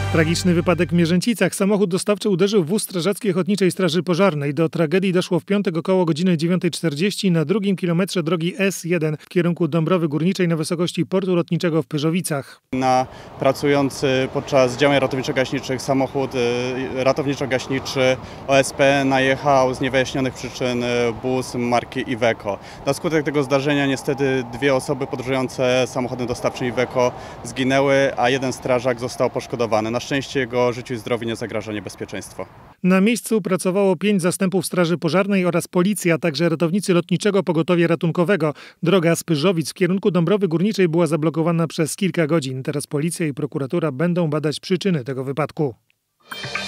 Tragiczny wypadek w Mierzęcicach. Samochód dostawczy uderzył w wóz Strażackiej Ochotniczej Straży Pożarnej. Do tragedii doszło w piątek około godziny 9:40 na drugim kilometrze drogi S1 w kierunku Dąbrowy Górniczej na wysokości portu lotniczego w Pyrzowicach. Na pracujący podczas działań ratowniczo-gaśniczych samochód ratowniczo-gaśniczy OSP najechał z niewyjaśnionych przyczyn bus marki Iveco. Na skutek tego zdarzenia niestety 2 osoby podróżujące samochodem dostawczym Iveco zginęły, a 1 strażak został poszkodowany. Na szczęście jego życiu i zdrowiu nie zagraża niebezpieczeństwo. Na miejscu pracowało 5 zastępów Straży Pożarnej oraz policja, a także ratownicy Lotniczego Pogotowia Ratunkowego. Droga z Pyrzowic w kierunku Dąbrowy Górniczej była zablokowana przez kilka godzin. Teraz policja i prokuratura będą badać przyczyny tego wypadku.